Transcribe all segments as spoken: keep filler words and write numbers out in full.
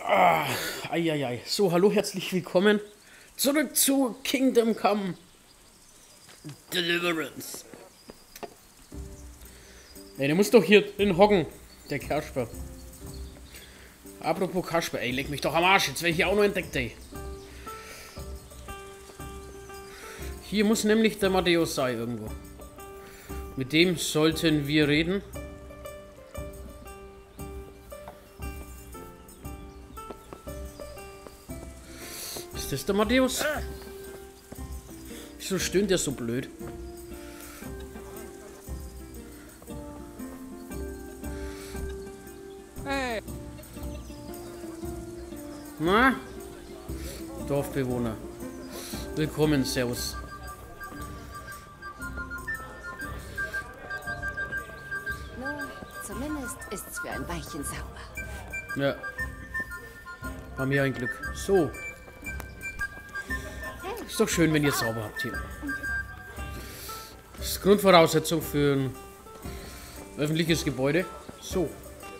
Ah, eieiei. So, hallo, herzlich willkommen zurück zu Kingdom Come Deliverance. Ey, der muss doch hier drin hocken, der Kasper. Apropos Kasper, ey, leck mich doch am Arsch, jetzt werde ich hier auch noch entdeckt, ey. Hier muss nämlich der Matthäus sein irgendwo. Mit dem sollten wir reden. Ist das der Matthäus? Wieso stöhnt der so blöd? Hey. Na? Dorfbewohner. Willkommen, servus. Nun, zumindest ist's für ein Weilchen sauber. Ja. Haben wir ein Glück. So. Ist doch schön, wenn ihr es sauber habt hier. Das ist Grundvoraussetzung für ein öffentliches Gebäude. So.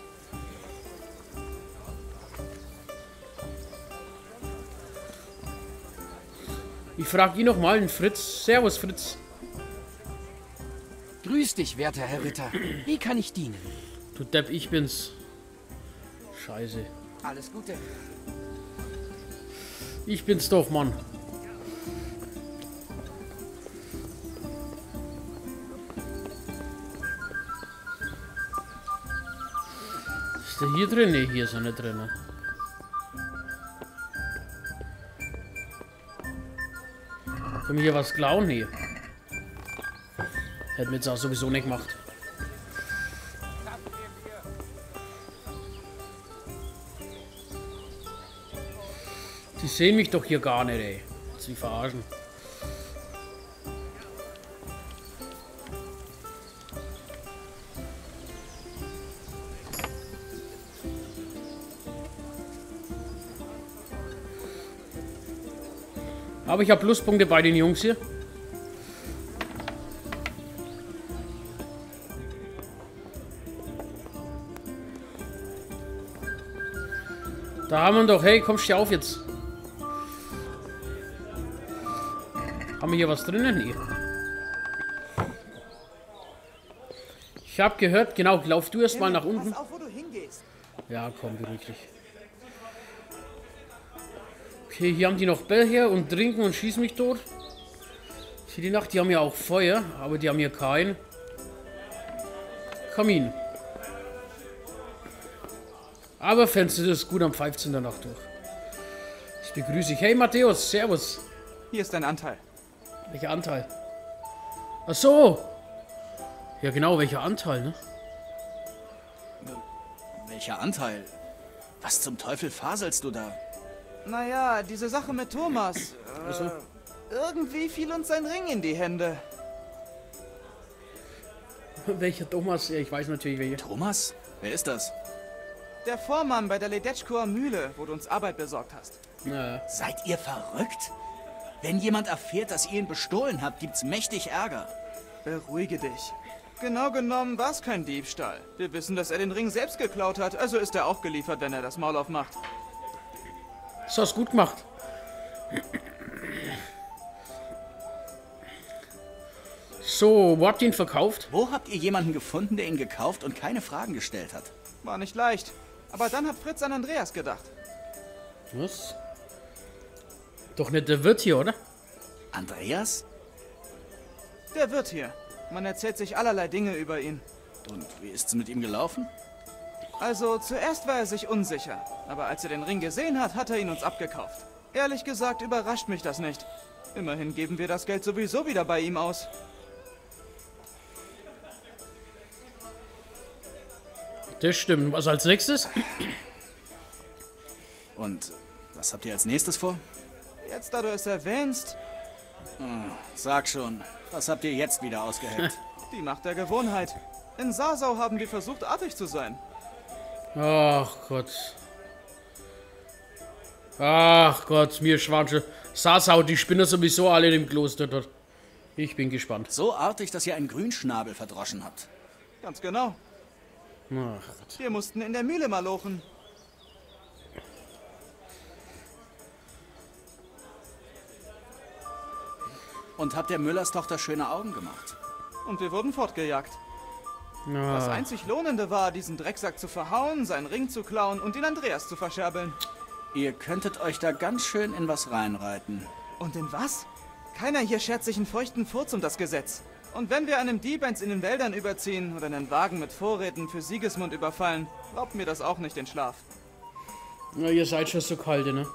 Ich frage ihn noch mal, einen Fritz. Servus, Fritz. Grüß dich, werter Herr Ritter. Wie kann ich dienen? Du Depp, ich bin's. Scheiße. Alles Gute. Ich bin's doch, Mann. Ist der hier drin? Ne, hier ist er nicht drin. Ne? Können wir hier was klauen? Nee. Hätten wir jetzt auch sowieso nicht gemacht. Die sehen mich doch hier gar nicht, ey. Sie verarschen. Aber ich habe Pluspunkte bei den Jungs hier. Da haben wir doch, hey, komm, steh auf jetzt. Haben wir hier was drinnen? Nee. Ich habe gehört, genau, lauf du erst mal nach unten. Pass auf, wo du hingehst. Ja, komm, beruhig dich. Okay, hier haben die noch Becher und trinken und schießen mich tot. Für die Nacht, die haben ja auch Feuer, aber die haben hier keinen Kamin. Aber Fenster, das ist gut, am pfeift in der Nacht durch. Ich begrüße dich. Hey Matthäus, servus. Hier ist dein Anteil. Welcher Anteil? Ach so. Ja genau, welcher Anteil, ne? Welcher Anteil? Was zum Teufel faselst du da? Naja, diese Sache mit Thomas. Äh, so. Irgendwie fiel uns sein Ring in die Hände. Welcher Thomas? Ja, ich weiß natürlich welcher. Thomas? Wer ist das? Der Vormann bei der Ledetschkower Mühle, wo du uns Arbeit besorgt hast. Ja. Seid ihr verrückt? Wenn jemand erfährt, dass ihr ihn bestohlen habt, gibt's mächtig Ärger. Beruhige dich. Genau genommen war es kein Diebstahl. Wir wissen, dass er den Ring selbst geklaut hat, also ist er auch geliefert, wenn er das Maul aufmacht. Das hast du gut gemacht. So, wo habt ihr ihn verkauft? Wo habt ihr jemanden gefunden, der ihn gekauft und keine Fragen gestellt hat? War nicht leicht. Aber dann hat Fritz an Andreas gedacht. Was? Doch nicht der Wirt hier, oder? Andreas? Der Wirt hier. Man erzählt sich allerlei Dinge über ihn. Und wie ist's mit ihm gelaufen? Also, zuerst war er sich unsicher. Aber als er den Ring gesehen hat, hat er ihn uns abgekauft. Ehrlich gesagt überrascht mich das nicht. Immerhin geben wir das Geld sowieso wieder bei ihm aus. Das stimmt. Was als nächstes? Und was habt ihr als nächstes vor? Jetzt, da du es erwähnst, Sag schon, was habt ihr jetzt wieder ausgeheckt? die Macht der Gewohnheit. In Sasau haben wir versucht, artig zu sein. Ach Gott. Ach Gott, mir schwansche. Sasau, die Spinner sowieso alle in dem Kloster dort. Ich bin gespannt. So artig, dass ihr einen Grünschnabel verdroschen habt. Ganz genau. Ach Gott. Wir mussten in der Mühle malochen. Und hab der Müllers Tochter schöne Augen gemacht. Und wir wurden fortgejagt. Ja. Das einzig Lohnende war, diesen Drecksack zu verhauen, seinen Ring zu klauen und ihn Andreas zu verscherbeln. Ihr könntet euch da ganz schön in was reinreiten. Und in was? Keiner hier schert sich einen feuchten Furz um das Gesetz. Und wenn wir einem Dieb eins in den Wäldern überziehen oder einen Wagen mit Vorräten für Sigismund überfallen, raubt mir das auch nicht den Schlaf. Na, ihr seid schon so kalte, ne?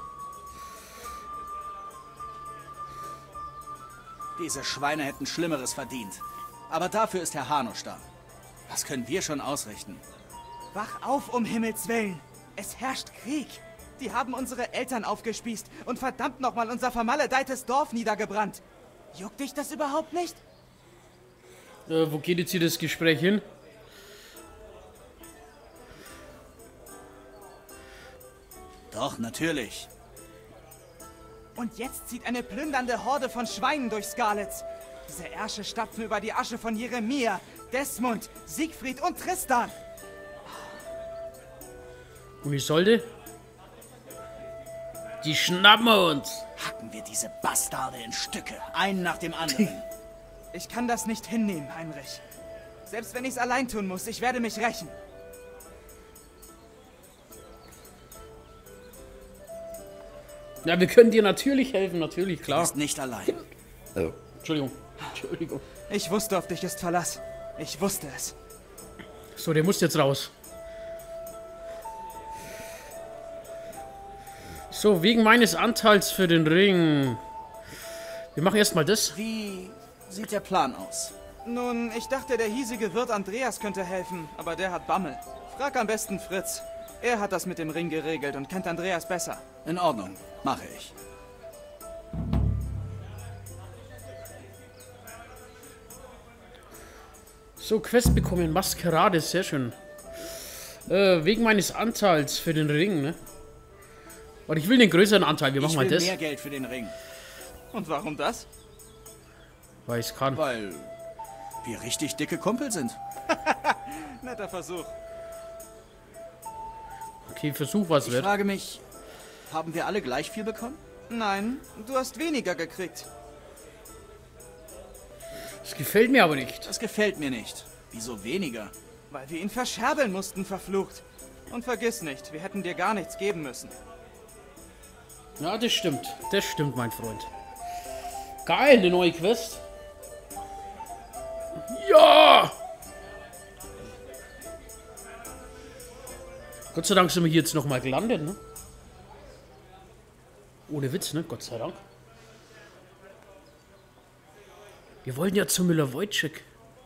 Diese Schweine hätten Schlimmeres verdient. Aber dafür ist Herr Hanusch da. Was können wir schon ausrichten? Wach auf, um Himmels Willen! Es herrscht Krieg! Die haben unsere Eltern aufgespießt und verdammt nochmal unser vermaledeites Dorf niedergebrannt. Juckt dich das überhaupt nicht? Äh, wo geht jetzt hier das Gespräch hin? Doch, natürlich. Und jetzt zieht eine plündernde Horde von Schweinen durch Skalitz. Diese Ärsche stapfen über die Asche von Jeremia, Desmond, Siegfried und Tristan. Und wie sollte? Die schnappen wir uns. Hacken wir diese Bastarde in Stücke, einen nach dem anderen. Ich kann das nicht hinnehmen, Heinrich. Selbst wenn ich es allein tun muss, ich werde mich rächen. Ja, wir können dir natürlich helfen, natürlich, Du klar. bist nicht allein. Oh. Entschuldigung. Entschuldigung. Ich wusste, auf dich ist Verlass. Ich wusste es. So, der muss jetzt raus. So, wegen meines Anteils für den Ring. Wir machen erstmal das. Wie sieht der Plan aus? Nun, ich dachte, der hiesige Wirt Andreas könnte helfen, aber der hat Bammel. Frag am besten Fritz. Er hat das mit dem Ring geregelt und kennt Andreas besser. In Ordnung, mache ich. So, Quest bekommen, Maskerade, sehr schön. Äh, wegen meines Anteils für den Ring, ne? Und ich will den größeren Anteil, wir machen Ich mal will das. mehr Geld für den Ring, Und warum das? Weil ich kann. weil wir richtig dicke Kumpel sind. Netter Versuch. Okay, Versuch, was Ich wird. frage mich, haben wir alle gleich viel bekommen? Nein, du hast weniger gekriegt. Das gefällt mir aber nicht. Das gefällt mir nicht. Wieso weniger? Weil wir ihn verscherbeln mussten, verflucht. Und vergiss nicht, wir hätten dir gar nichts geben müssen. Ja, das stimmt. Das stimmt, mein Freund. Geil, eine neue Quest. Ja! Gott sei Dank sind wir hier jetzt nochmal gelandet, ne? Ohne Witz, ne? Gott sei Dank. Wir wollten ja zu Müller-Wojcik.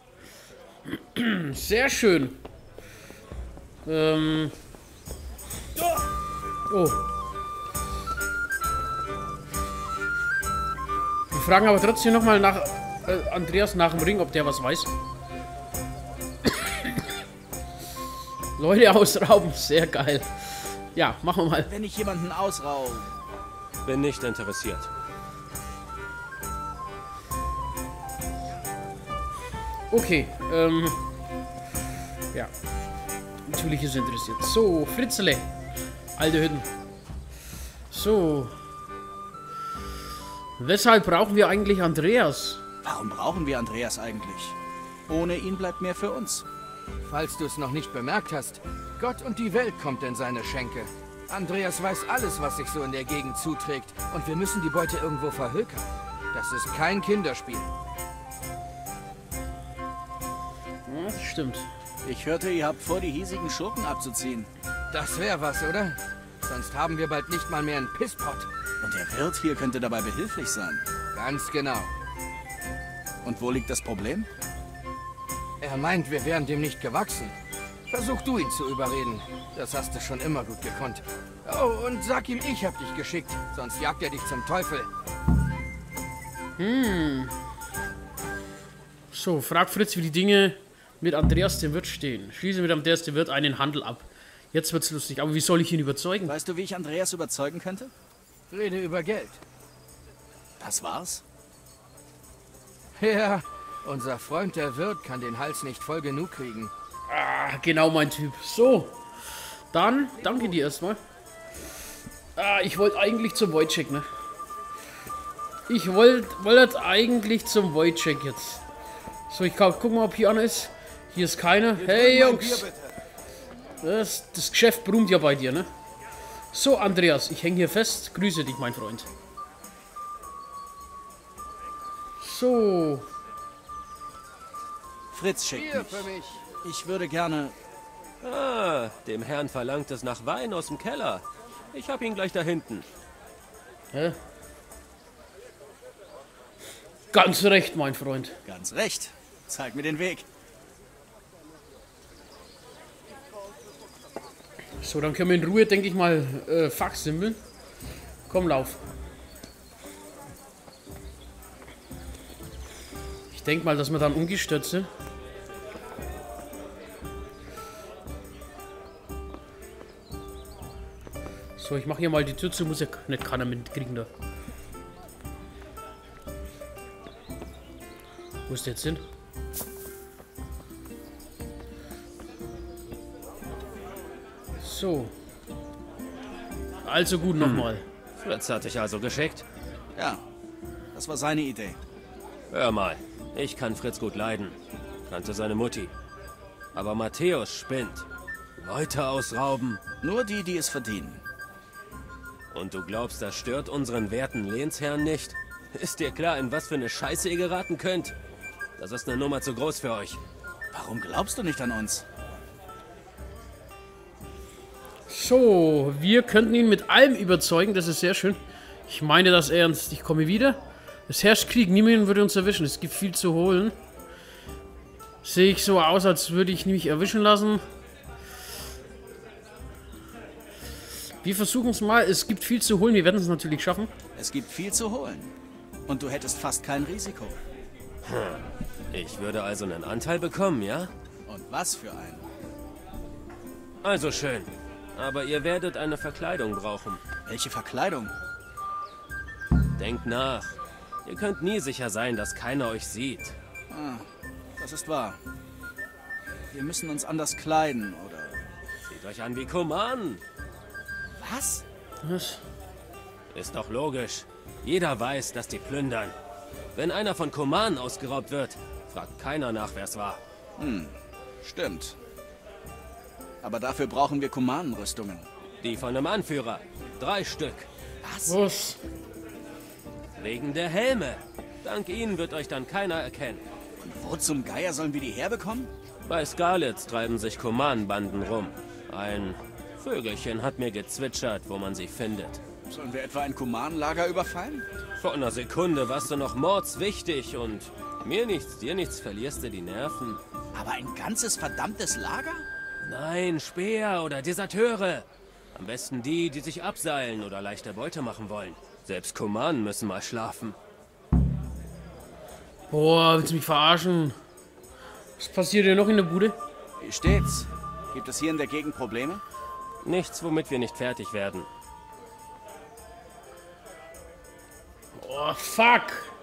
Sehr schön. Ähm. Oh. Wir fragen aber trotzdem nochmal nach äh, Andreas nach dem Ring, ob der was weiß. Leute ausrauben, sehr geil. Ja, machen wir mal. Wenn ich jemanden ausraube. Bin nicht interessiert. Okay, ähm. Ja. Natürlich ist er interessiert. So, Fritzele. Alte Hütten. So. Weshalb brauchen wir eigentlich Andreas? Warum brauchen wir Andreas eigentlich? Ohne ihn bleibt mehr für uns. Falls du es noch nicht bemerkt hast, Gott und die Welt kommt in seine Schenke. Andreas weiß alles, was sich so in der Gegend zuträgt, und wir müssen die Beute irgendwo verhökern. Das ist kein Kinderspiel. Ja, das stimmt. Ich hörte, ihr habt vor, die hiesigen Schurken abzuziehen. Das wäre was, oder? Sonst haben wir bald nicht mal mehr einen Pisspot. Und der Wirt hier könnte dabei behilflich sein. Ganz genau. Und wo liegt das Problem? Er meint, wir wären dem nicht gewachsen. Versuch du ihn zu überreden. Das hast du schon immer gut gekonnt. Oh, und sag ihm, ich hab dich geschickt. Sonst jagt er dich zum Teufel. Hm. So, frag Fritz, wie die Dinge mit Andreas dem Wirt stehen. Schließe mit Andreas dem Wirt einen Handel ab. Jetzt wird's lustig, aber wie soll ich ihn überzeugen? Weißt du, wie ich Andreas überzeugen könnte? Rede über Geld. Das war's? Ja, unser Freund der Wirt kann den Hals nicht voll genug kriegen. Ah, genau mein Typ. So, dann danke dir erstmal. Ah, ich wollte eigentlich zum Wojcik, ne? Ich wollte wollt eigentlich zum Wojciech jetzt. So, ich guck mal, ob hier einer ist. Hier ist keiner. Hey, Jungs. Das, das Geschäft brummt ja bei dir, ne? So, Andreas, ich hänge hier fest. Grüße dich, mein Freund. So. Fritz schickt Bier mich. für mich. Ich würde gerne... Ah, dem Herrn verlangt es nach Wein aus dem Keller. Ich hab ihn gleich da hinten. Hä? Ganz recht, mein Freund. Ganz recht. Zeig mir den Weg. So, dann können wir in Ruhe, denke ich mal, äh, fachsimpeln. Komm, lauf. Ich denke mal, dass wir dann umgestürzt sind. So, ich mache hier mal die Tür zu, muss ja nicht keiner mitkriegen da. Wo ist der jetzt hin? So. Also gut, nochmal. Fritz hat dich also geschickt? Ja, das war seine Idee. Hör mal, ich kann Fritz gut leiden. Kannte seine Mutti. Aber Matthäus spinnt. Leute ausrauben. Nur die, die es verdienen. Und du glaubst, das stört unseren werten Lehnsherrn nicht? Ist dir klar, in was für eine Scheiße ihr geraten könnt? Das ist eine Nummer zu groß für euch. Warum glaubst du nicht an uns? So, wir könnten ihn mit allem überzeugen, das ist sehr schön. Ich meine das ernst. Ich komme wieder. Es herrscht Krieg, niemand würde uns erwischen. Es gibt viel zu holen. Sehe ich so aus, als würde ich mich erwischen lassen. Wir versuchen es mal. Es gibt viel zu holen. Wir werden es natürlich schaffen. Es gibt viel zu holen. Und du hättest fast kein Risiko. Ich würde also einen Anteil bekommen, ja? Und was für einen? Also schön. Aber ihr werdet eine Verkleidung brauchen. Welche Verkleidung? Denkt nach. Ihr könnt nie sicher sein, dass keiner euch sieht. Ah, das ist wahr. Wir müssen uns anders kleiden, oder? Seht euch an wie Kuman. Was? Was? Ist doch logisch. Jeder weiß, dass die plündern. Wenn einer von Kuman ausgeraubt wird, fragt keiner nach, wer es war. Hm, stimmt. Aber dafür brauchen wir Kumanenrüstungen. Die von einem Anführer. Drei Stück. Was? Was? Wegen der Helme. Dank ihnen wird euch dann keiner erkennen. Und wo zum Geier sollen wir die herbekommen? Bei Skalitz treiben sich Kumanenbanden rum. Ein Vögelchen hat mir gezwitschert, wo man sie findet. Sollen wir etwa ein Kumanenlager überfallen? Vor einer Sekunde warst du noch mordswichtig und mir nichts, dir nichts, verlierst du die Nerven. Aber ein ganzes verdammtes Lager? Nein, Späher oder Deserteure. Am besten die, die sich abseilen oder leichte Beute machen wollen. Selbst Kumanen müssen mal schlafen. Boah, willst du mich verarschen? Was passiert hier noch in der Bude? Wie steht's? Gibt es hier in der Gegend Probleme? Nichts, womit wir nicht fertig werden. Oh, fuck.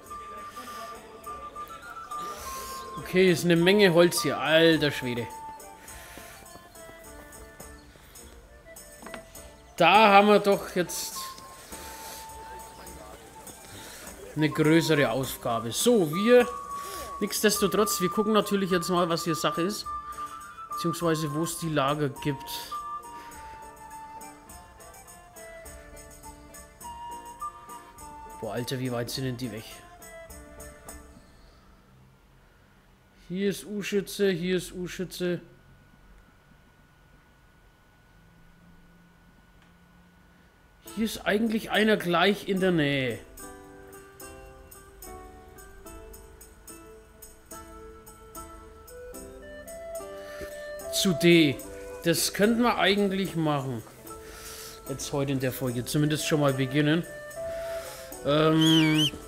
Okay, ist eine Menge Holz hier. Alter Schwede. Da haben wir doch jetzt eine größere Aufgabe. So, wir, nichtsdestotrotz, wir gucken natürlich jetzt mal, was hier Sache ist. Beziehungsweise, wo es die Lager gibt. Boah, Alter, wie weit sind denn die weg? Hier ist U-Schütze, hier ist U-Schütze. Hier ist eigentlich einer gleich in der Nähe. Zu D. Das könnten wir eigentlich machen. Jetzt heute in der Folge. Zumindest schon mal beginnen. Ähm...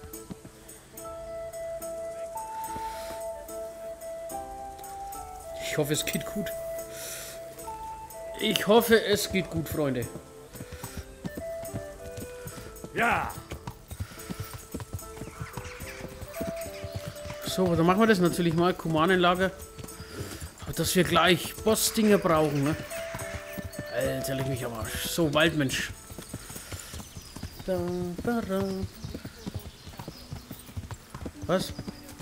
Ich hoffe, es geht gut. Ich hoffe, es geht gut, Freunde. Ja! So, dann machen wir das natürlich mal. Kumanenlager. Dass wir gleich Bossdinger brauchen, ne? Alter, leg mich am Arsch. So, Waldmensch. Da, da, da. Was?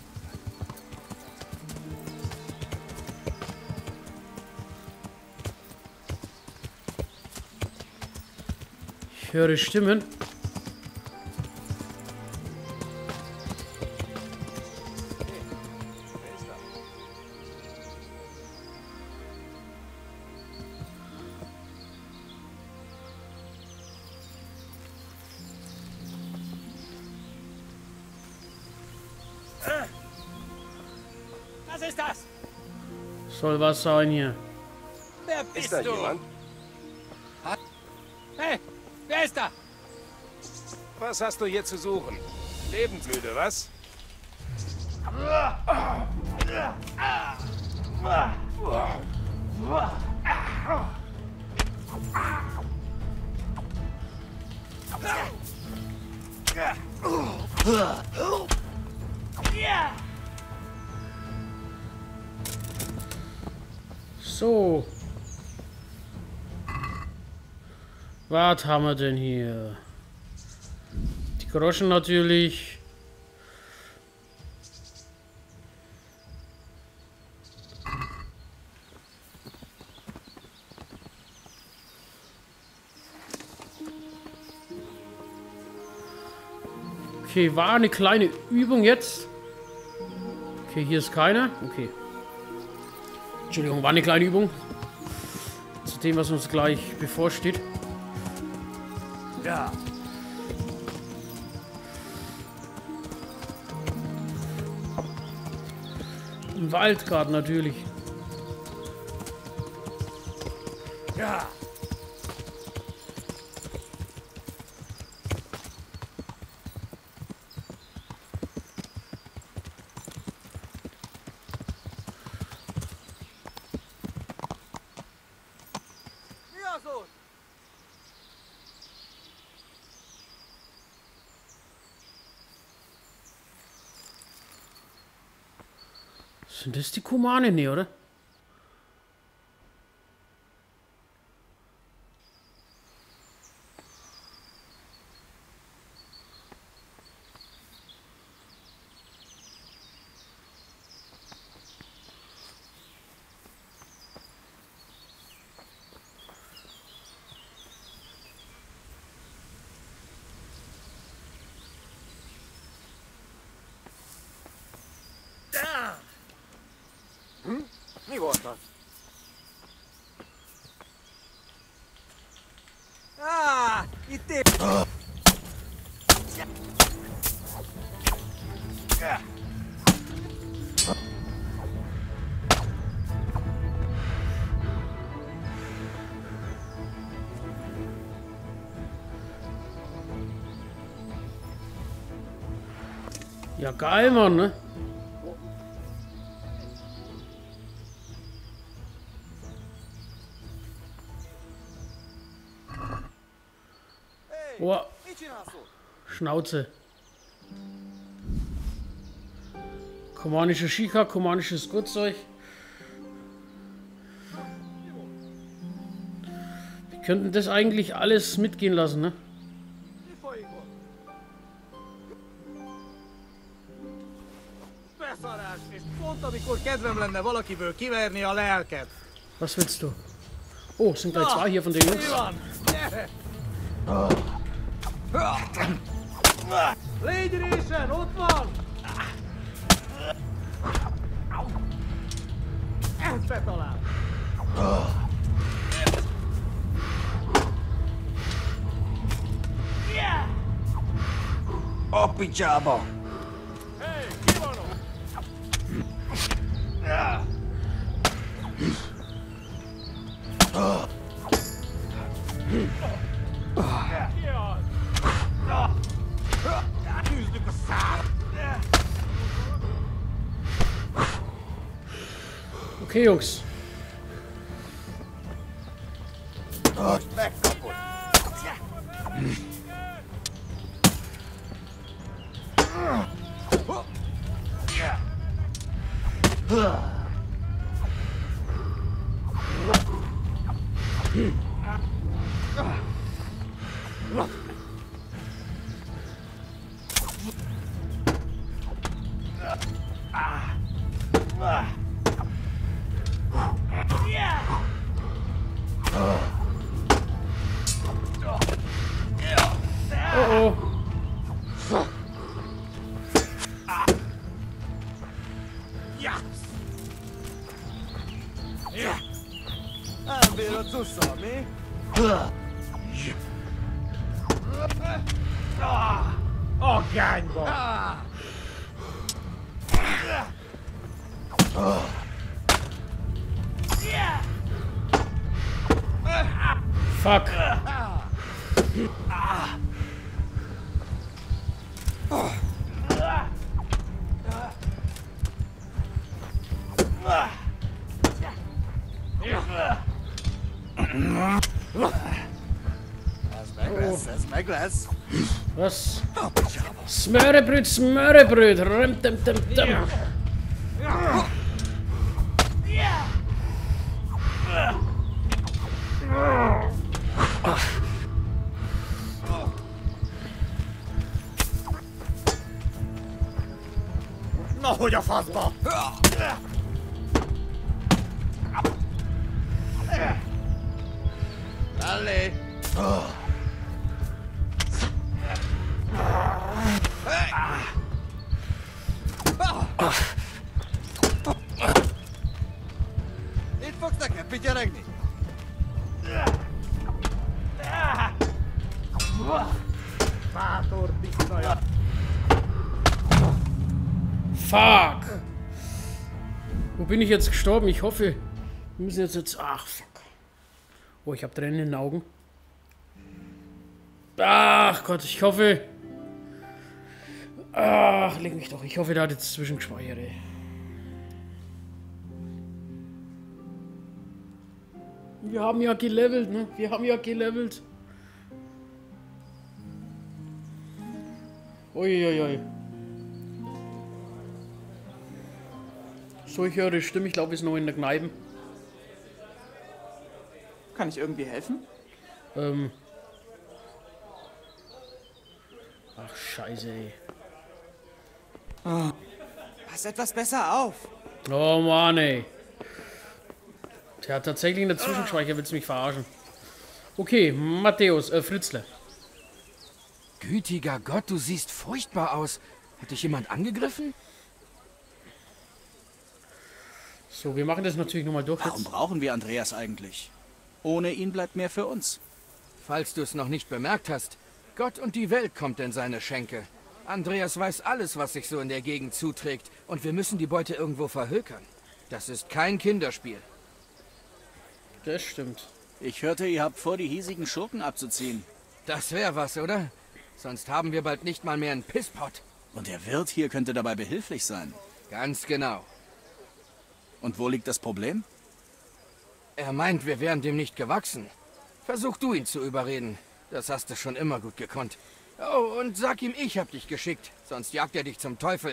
Ich höre Stimmen. Was ist das? Soll was sein hier. Wer bist Ist da du? jemand? Hey, wer ist da? Was hast du hier zu suchen? Lebensmüde, was? So. Was haben wir denn hier? Die Groschen natürlich. Okay, war eine kleine Übung jetzt. Okay, hier ist keiner. Okay. Entschuldigung, war eine kleine Übung. Zu dem, was uns gleich bevorsteht. Ja. Im Waldgarten natürlich. Ja. Sind das die Kumane? Nee, oder? Mi volt az? Ah, itt épp. Ja, geil, Mann, ne? Oh, Schnauze. Kumanische Shika, kumanisches Gurtzeug. Wir könnten das eigentlich alles mitgehen lassen, ne? Beszarás, és pont amikor kedvem lenne valakiből kiverni a lelket. Was willst du? Oh, es sind gleich zwei hier von den Jungs. Mi van? Gyere! Légy résen, ott van! Ezt betalál! A picsába! Hey, ki van ott? Ki az? Tűzlük a szám! Okay, Jungs. Most megkapod! Oh oh. È vero, tu so, mi? Oh, gango! Fuck. Was? Smörrebröt, Smörrebröt. Rem, dem, dem, dem. Na, hogy a faszba! Allé! Itt fogsz nekem pityeregni? Bátor pisztaja! Fuck! Wo bin ich jetzt gestorben? Ich hoffe, wir müssen jetzt jetzt... Ach, fuck. Oh, ich habe Tränen in den Augen. Ach Gott, ich hoffe... Ach, leg mich doch. Ich hoffe, da hat jetzt zwischengespeichert, ey. Wir haben ja gelevelt, ne? Wir haben ja gelevelt. Uiuiui. So, ich höre die Stimme. Ich glaube, wir sind noch in der Kneipe. Kann ich irgendwie helfen? Ähm. Ach, scheiße, ey. Oh. Pass etwas besser auf. Oh Mann, ey. Der hat tatsächlich einen Zwischenspeicher, willst du mich verarschen? Okay, Matthäus, äh, Fritzle. Gütiger Gott, du siehst furchtbar aus. Hat dich jemand angegriffen? So, wir machen das natürlich nochmal durch. Warum Jetzt. brauchen wir Andreas eigentlich? Ohne ihn bleibt mehr für uns. Falls du es noch nicht bemerkt hast, Gott und die Welt kommt in seine Schenke. Andreas weiß alles, was sich so in der Gegend zuträgt, und wir müssen die Beute irgendwo verhökern. Das ist kein Kinderspiel. Das stimmt. Ich hörte, ihr habt vor, die hiesigen Schurken abzuziehen. Das wäre was, oder? Sonst haben wir bald nicht mal mehr einen Pisspot. Und der Wirt hier könnte dabei behilflich sein. Ganz genau. Und wo liegt das Problem? Er meint, wir wären dem nicht gewachsen. Versuch du ihn zu überreden. Das hast du schon immer gut gekonnt. Oh, und sag ihm, ich hab dich geschickt. Sonst jagt er dich zum Teufel.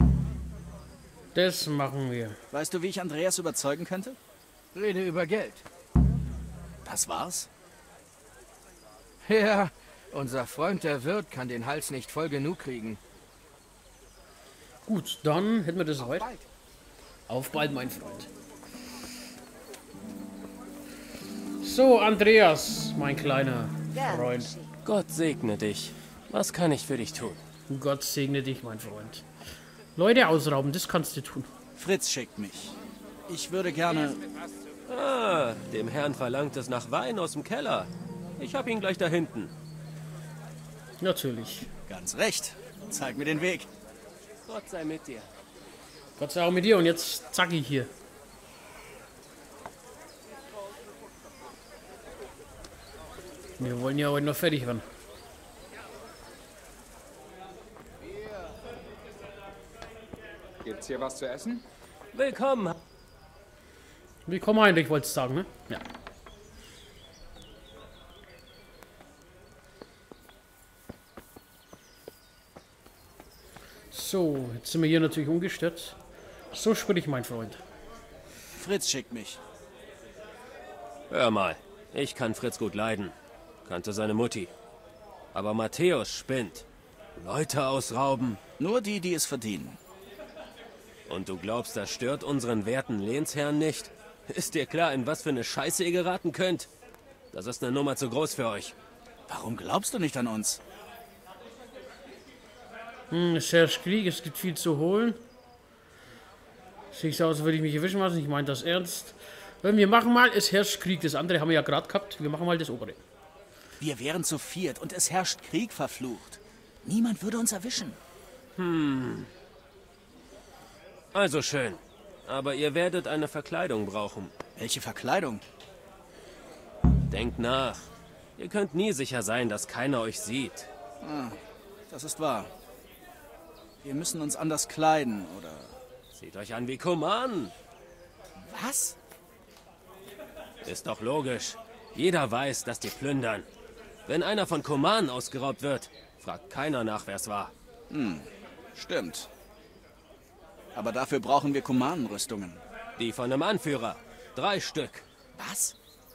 Das machen wir. Weißt du, wie ich Andreas überzeugen könnte? Rede über Geld. Das war's? Ja, unser Freund der Wirt kann den Hals nicht voll genug kriegen. Gut, dann hätten wir das heute. Bald. Auf bald, mein Freund. So, Andreas, mein kleiner Gern Freund. geschehen. Gott segne dich. Was kann ich für dich tun? Gott segne dich, mein Freund. Leute ausrauben, das kannst du tun. Fritz schickt mich. Ich würde gerne... Ah, dem Herrn verlangt es nach Wein aus dem Keller. Ich hab ihn gleich da hinten. Natürlich. Ganz recht. Zeig mir den Weg. Gott sei mit dir. Gott sei auch mit dir und jetzt zacki hier. Wir wollen ja heute noch fertig werden. Gibt's hier was zu essen? Willkommen. Willkommen eigentlich, wolltest du sagen, ne? Ja. So, jetzt sind wir hier natürlich umgestört. So sprich, mein Freund. Fritz schickt mich. Hör mal, ich kann Fritz gut leiden. Kannte seine Mutti. Aber Matthäus spinnt. Leute ausrauben. Nur die, die es verdienen. Und du glaubst, das stört unseren werten Lehnsherrn nicht? Ist dir klar, in was für eine Scheiße ihr geraten könnt? Das ist eine Nummer zu groß für euch. Warum glaubst du nicht an uns? Hm, es herrscht Krieg, es gibt viel zu holen. Sieht so aus, als würde ich mich erwischen lassen. Ich meine das ernst. Wir machen mal, es herrscht Krieg. Das andere haben wir ja gerade gehabt. Wir machen mal das obere. Wir wären zu viert und es herrscht Krieg, verflucht. Niemand würde uns erwischen. Hm. Also schön. Aber ihr werdet eine Verkleidung brauchen. Welche Verkleidung? Denkt nach. Ihr könnt nie sicher sein, dass keiner euch sieht. Ah, das ist wahr. Wir müssen uns anders kleiden, oder? Seht euch an wie Kuman. Was? Ist doch logisch. Jeder weiß, dass die plündern. Wenn einer von Kuman ausgeraubt wird, fragt keiner nach, wer es war. Hm, stimmt. Aber dafür brauchen wir Kumanenrüstungen. Die von einem Anführer. Drei Stück. Was?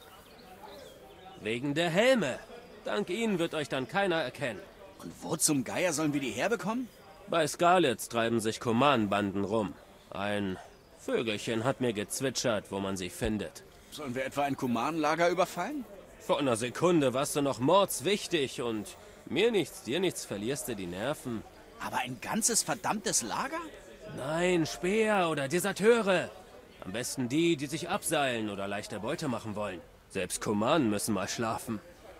Wegen der Helme. Dank ihnen wird euch dann keiner erkennen. Und wo zum Geier sollen wir die herbekommen? Bei Skalitz treiben sich Kuman-Banden rum. Ein Vögelchen hat mir gezwitschert, wo man sie findet. Sollen wir etwa ein Kumanenlager überfallen? Vor einer Sekunde warst du noch mordswichtig und mir nichts, dir nichts, verlierst du die Nerven. Aber ein ganzes verdammtes Lager? Nein, Speer oder Deserteure. Am besten die, die sich abseilen oder leichte Beute machen wollen. Selbst Kumanen müssen mal schlafen.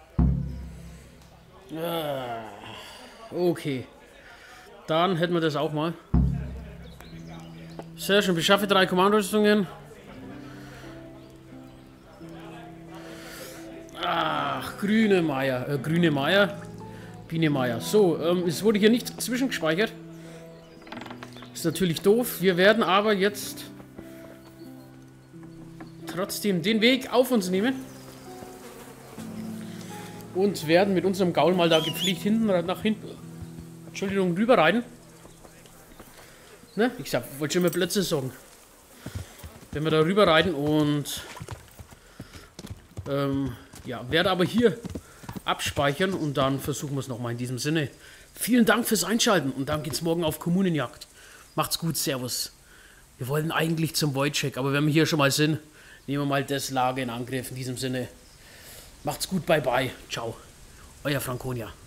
Ah, okay. Dann hätten wir das auch mal. Sehr schön. Beschaffe drei Kommandorüstungen. Ach, grüne Meier. Äh, grüne Meier. Biene Meier. So, ähm, es wurde hier nicht zwischengespeichert. Ist natürlich doof. Wir werden aber jetzt trotzdem den Weg auf uns nehmen. Und werden mit unserem Gaul mal da gepflegt hinten nach hinten. Entschuldigung, rüberreiten. Ne? Ich sag, wollte schon mal Plätze sagen. Wenn wir da rüberreiten und ähm, ja, werde aber hier abspeichern und dann versuchen wir es nochmal in diesem Sinne. Vielen Dank fürs Einschalten und dann geht's morgen auf Kommunenjagd. Macht's gut, Servus. Wir wollten eigentlich zum Wojciech, aber wenn wir hier schon mal sind, nehmen wir mal das Lager in Angriff in diesem Sinne. Macht's gut, bye bye. Ciao. Euer Franconia.